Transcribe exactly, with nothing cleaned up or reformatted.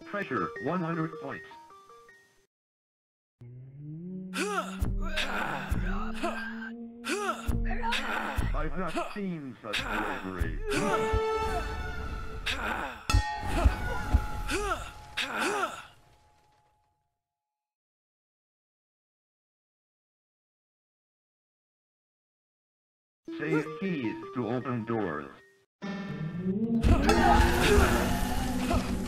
Pressure one hundred points. I've not seen such bravery. Save keys to open doors.